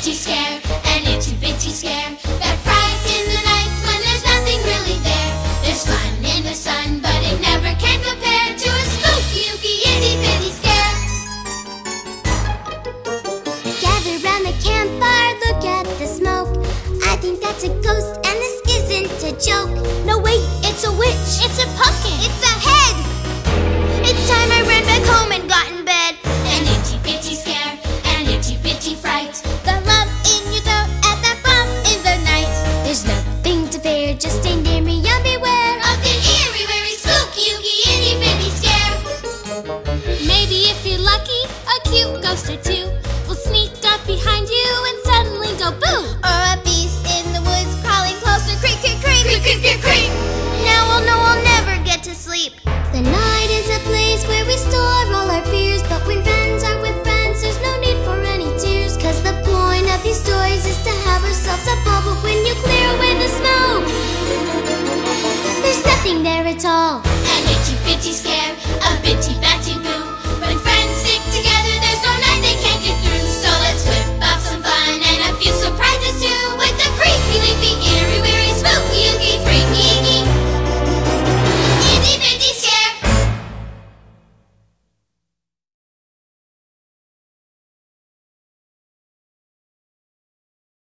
bitty scare, an itty bitty scare that frights in the night when there's nothing really there. There's fun in the sun, but it never can compare to a spooky, ooky, itty bitty scare. Gather round the campfire, look at the smoke. I think that's a ghost and this isn't a joke. No wait, it's a witch. It's a pumpkin. It's a head. It's time I ran back home and got in bed. An itty bitty scare, an itty bitty fright. The lump in your throat at that bump in the night. There's nothing to fear, just stay near me and beware of the eerie, weary, spooky, ooky, itty bitty scare. Maybe if you're lucky, a cute ghost or two will sneak up behind you and suddenly go boo. Or a beast in the woods crawling closer, creak, creak, creak, Creak, creak, creak, creak. Now I'll know I'll never get to sleep. The night is a place where we store all our fears, but when friends are with friends, there's no need for any tears. Cause the point of these stories is to have ourselves a ball, but when you clear away the smoke, there's nothing there at all. An itty bitty scare.